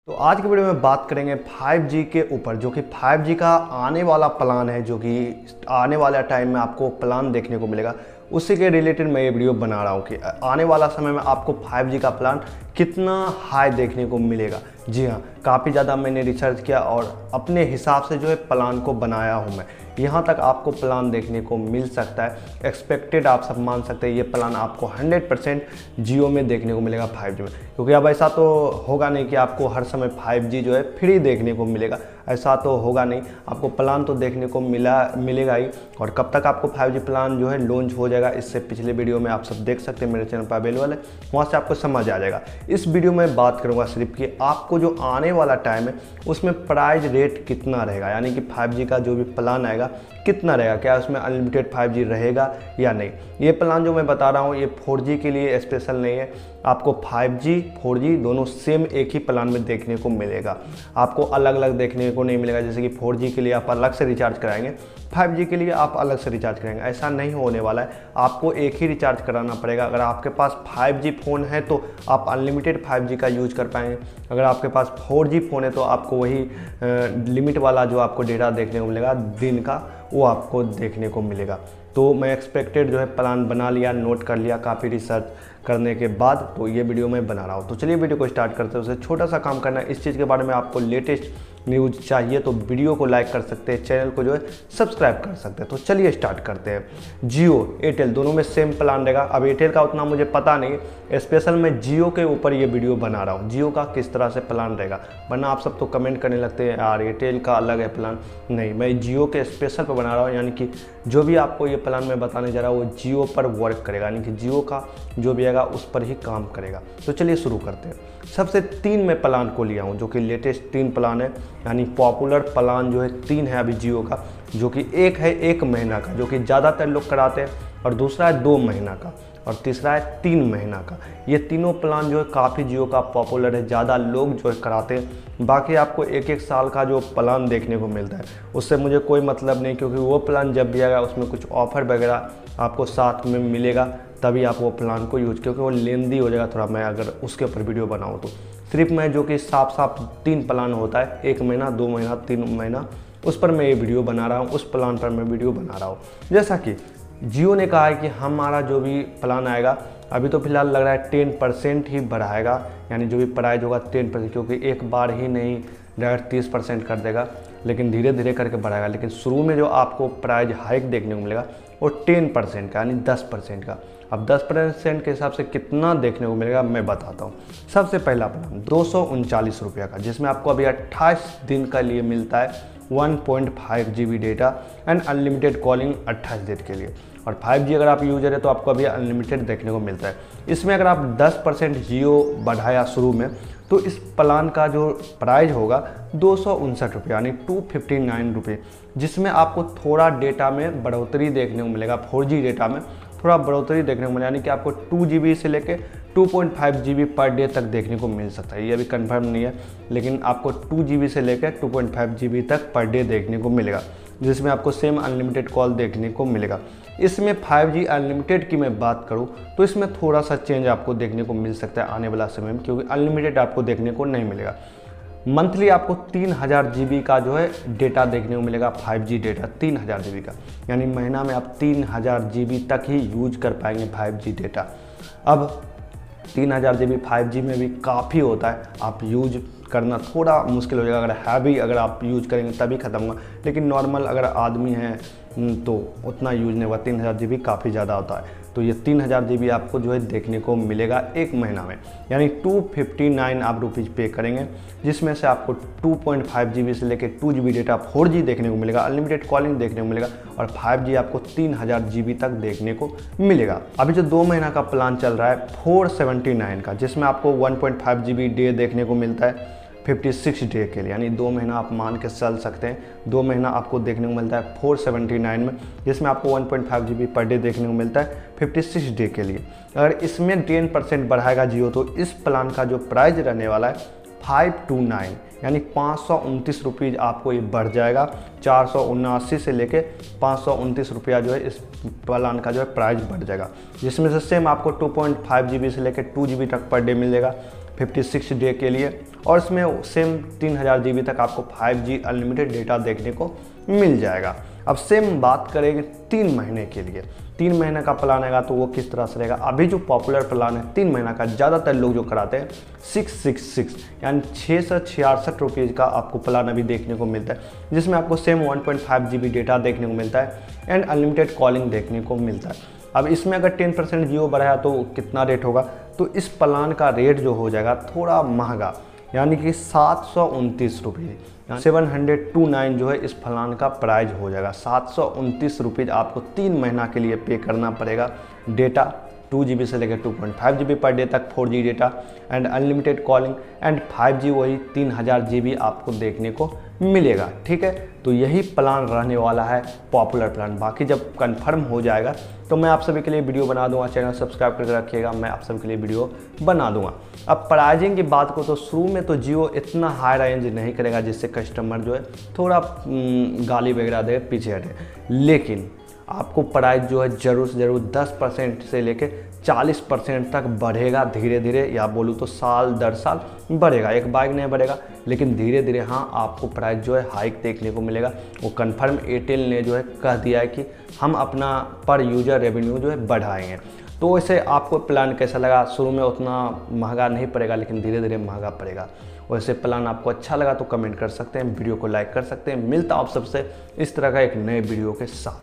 तो आज की वीडियो में बात करेंगे 5G के ऊपर, जो कि 5G का आने वाला प्लान है, जो कि आने वाला टाइम में आपको प्लान देखने को मिलेगा। उसी के रिलेटेड मैं ये वीडियो बना रहा हूँ कि आने वाला समय में आपको 5G का प्लान कितना हाई देखने को मिलेगा। जी हाँ, काफ़ी ज़्यादा मैंने रिसर्च किया और अपने हिसाब से जो है प्लान को बनाया हूँ मैं। यहाँ तक आपको प्लान देखने को मिल सकता है, एक्सपेक्टेड आप सब मान सकते हैं ये प्लान आपको 100% जियो में देखने को मिलेगा 5G में, क्योंकि अब ऐसा तो होगा नहीं कि आपको हर समय 5G जो है फ्री देखने को मिलेगा। ऐसा तो होगा नहीं, आपको प्लान तो देखने को मिलेगा ही। और कब तक आपको 5G प्लान जो है लॉन्च हो जाएगा, इससे पिछले वीडियो में आप सब देख सकते हैं, मेरे चैनल पर अवेलेबल है, वहाँ से आपको समझ आ जाएगा। इस वीडियो में बात करूँगा सिर्फ कि आपको जो आने वाला टाइम है उसमें प्राइस रेट कितना रहेगा, यानी कि 5G का जो भी प्लान आएगा कितना रहेगा, क्या उसमें अनलिमिटेड 5G रहेगा या नहीं। ये प्लान जो मैं बता रहा हूँ ये 4G के लिए स्पेशल नहीं है, आपको 5G 4G दोनों सेम एक ही प्लान में देखने को मिलेगा। आपको अलग अलग देखने को नहीं मिलेगा, जैसे कि 4G के लिए आप अलग से रिचार्ज कराएंगे, 5G के लिए आप अलग से रिचार्ज करेंगे, ऐसा नहीं होने वाला है। आपको एक ही रिचार्ज कराना पड़ेगा। अगर आपके पास 5G फ़ोन है तो आप अनलिमिटेड 5G का यूज कर पाएंगे। अगर आपके पास 4G फ़ोन है तो आपको वही लिमिट वाला जो आपको डेटा देखने को मिलेगा दिन का, वो आपको देखने को मिलेगा। तो मैं एक्सपेक्टेड जो है प्लान बना लिया, नोट कर लिया काफ़ी रिसर्च करने के बाद, तो ये वीडियो मैं बना रहा हूँ। तो चलिए वीडियो को स्टार्ट करते हैं। उससे छोटा सा काम करना है, इस चीज़ के बारे में आपको लेटेस्ट न्यूज़ चाहिए तो वीडियो को लाइक कर सकते हैं, चैनल को जो है सब्सक्राइब कर सकते हैं। तो चलिए स्टार्ट करते हैं। जियो एयरटेल दोनों में सेम प्लान रहेगा। अब एयरटेल का उतना मुझे पता नहीं, स्पेशल मैं जियो के ऊपर ये वीडियो बना रहा हूँ, जियो का किस तरह से प्लान रहेगा, वरना आप सब तो कमेंट करने लगते हैं यार एयरटेल का अलग है प्लान। नहीं, मैं जियो के स्पेशल पर बना रहा हूँ, यानी कि जो भी आपको ये प्लान मैं बताने जा रहा हूँ वो जियो पर वर्क करेगा, यानी कि जियो का जो भी आएगा उस पर ही काम करेगा। तो चलिए शुरू करते हैं। सबसे 3 मैं प्लान को लिया हूँ, जो कि लेटेस्ट 3 प्लान है, यानी पॉपुलर प्लान जो है 3 है अभी जियो का, जो कि एक है 1 महीना का, जो कि ज़्यादातर लोग कराते हैं, और दूसरा है 2 महीना का, और तीसरा है 3 महीना का। ये तीनों प्लान जो है काफ़ी जियो का पॉपुलर है, ज़्यादा लोग जो है कराते हैं। बाकी आपको 1-1 साल का जो प्लान देखने को मिलता है उससे मुझे कोई मतलब नहीं, क्योंकि वो प्लान जब भी आएगा उसमें कुछ ऑफर वगैरह आपको साथ में मिलेगा, तभी आप वो प्लान को यूज, क्योंकि वो लेंदी हो जाएगा थोड़ा मैं अगर उसके ऊपर वीडियो बनाऊँ तो। सिर्फ मैं जो कि साफ 3 प्लान होता है, 1 महीना, 2 महीना, 3 महीना, उस पर मैं ये वीडियो बना रहा हूँ, उस प्लान पर मैं वीडियो बना रहा हूँ। जैसा कि जियो ने कहा है कि हमारा जो भी प्लान आएगा, अभी तो फिलहाल लग रहा है 10% ही बढ़ाएगा, यानी जो भी प्राइस होगा 10%, क्योंकि एक बार ही नहीं डायरेक्ट 30% कर देगा, लेकिन धीरे धीरे करके बढ़ाएगा। लेकिन शुरू में जो आपको प्राइस हाइक देखने को मिलेगा वो 10% का, यानी 10% का। अब 10% के हिसाब से कितना देखने को मिलेगा मैं बताता हूँ। सबसे पहला प्लान 239 रुपये का, जिसमें आपको अभी 28 दिन का लिए मिलता है 1.5 GB data and unlimited calling 28 दिन के लिए। और 5G अगर आप यूजर है तो आपको अभी अनलिमिटेड देखने को मिलता है। इसमें अगर आप 10% जियो बढ़ाया शुरू में, तो इस प्लान का जो प्राइस होगा 259 रुपये, यानी 259 रुपये, जिसमें आपको थोड़ा डेटा में बढ़ोतरी देखने को मिलेगा। 4G डेटा में थोड़ा बढ़ोतरी देखने को मिलेगा, यानी कि आपको 2 GB से लेके 2.5 GB पर डे तक देखने को मिल सकता है। ये अभी कंफर्म नहीं है, लेकिन आपको 2 GB से लेकर 2.5 GB तक पर डे देखने को मिलेगा, जिसमें आपको सेम अनलिमिटेड कॉल देखने को मिलेगा। इसमें 5G अनलिमिटेड की मैं बात करूं तो इसमें थोड़ा सा चेंज आपको देखने को मिल सकता है आने वाला समय में, क्योंकि अनलिमिटेड आपको देखने को नहीं मिलेगा। मंथली आपको 3000 GB का जो है डेटा देखने को मिलेगा, 5G डेटा 3000 GB का, यानी महीना में आप 3000 GB तक ही यूज कर पाएंगे 5G डेटा। अब 3000 GB 5G में भी काफ़ी होता है, आप यूज करना थोड़ा मुश्किल हो जाएगा। अगर हैवी अगर आप यूज करेंगे तभी ख़त्म होगा, लेकिन नॉर्मल अगर आदमी है तो उतना यूज नहीं होगा। 3000 GB काफ़ी ज़्यादा होता है, तो ये 3000 GB आपको जो है देखने को मिलेगा 1 महीना में, यानी 259 आप रुपीज़ पे करेंगे, जिसमें से आपको 2.5 GB से लेकर 2 GB डेटा 4G देखने को मिलेगा, अनलिमिटेड कॉलिंग देखने को मिलेगा, और 5G आपको 3000 GB तक देखने को मिलेगा। अभी जो 2 महीना का प्लान चल रहा है 479 का, जिसमें आपको 1.5 GB डे देखने को मिलता है 56 डे के लिए, यानी 2 महीना आप मान के चल सकते हैं। 2 महीना आपको देखने को मिलता है 479 में, जिसमें आपको 1.5 GB पर डे देखने को मिलता है 56 डे के लिए। अगर इसमें 10% बढ़ाएगा जियो तो इस प्लान का जो प्राइस रहने वाला है 529, यानी 529 रुपीज़ आपको ये बढ़ जाएगा। 479 से लेके 529 रुपया जो है इस प्लान का जो है प्राइस बढ़ जाएगा, जिसमें से सेम आपको 2.5 GB से लेकर 2 GB तक पर डे मिलेगा 56 डे के लिए, और इसमें सेम 3000 GB तक आपको 5G अनलिमिटेड डेटा देखने को मिल जाएगा। अब सेम बात करेंगे 3 महीने के लिए। 3 महीने का प्लान आएगा तो वो किस तरह से रहेगा। अभी जो पॉपुलर प्लान है 3 महीना का, ज़्यादातर लोग जो कराते हैं 666 यानी 666 रुपीज़ का आपको प्लान अभी देखने को मिलता है, जिसमें आपको सेम 1.5 GB डेटा देखने को मिलता है एंड अनलिमिटेड कॉलिंग देखने को मिलता है। अब इसमें अगर 10% जियो बढ़ाया तो कितना रेट होगा, तो इस प्लान का रेट जो हो जाएगा थोड़ा महंगा, यानी कि 729 रुपये, 729 जो है इस प्लान का प्राइस हो जाएगा। 729 रुपीज़ आपको 3 महीना के लिए पे करना पड़ेगा। डेटा 2 GB से लेकर 2.5 GB पर डे तक 4G data and unlimited calling and 5G वही 3000 GB आपको देखने को मिलेगा। ठीक है, तो यही प्लान रहने वाला है पॉपुलर प्लान। बाकी जब कंफर्म हो जाएगा तो मैं आप सभी के लिए वीडियो बना दूंगा। चैनल सब्सक्राइब करके रखिएगा, मैं आप सभी के लिए वीडियो बना दूंगा। अब प्राइजिंग की बात को तो शुरू में तो जियो इतना हाई रेंज नहीं करेगा जिससे कस्टमर जो है थोड़ा गाली वगैरह दे, पीछे हटे, लेकिन आपको प्राइस जो है ज़रूर से ज़रूर 10% से लेके 40% तक बढ़ेगा धीरे धीरे, या बोलूँ तो साल दर साल बढ़ेगा। एक बाइक नहीं बढ़ेगा, लेकिन धीरे धीरे हाँ आपको प्राइस जो है हाइक देखने को मिलेगा। वो कंफर्म एयरटेल ने जो है कह दिया है कि हम अपना पर यूज़र रेवेन्यू जो है बढ़ाएंगे। तो वैसे आपको प्लान कैसा लगा? शुरू में उतना महंगा नहीं पड़ेगा, लेकिन धीरे धीरे महंगा पड़ेगा। वैसे प्लान आपको अच्छा लगा तो कमेंट कर सकते हैं, वीडियो को लाइक कर सकते हैं। मिलता हूं आप सबसे इस तरह का एक नए वीडियो के साथ।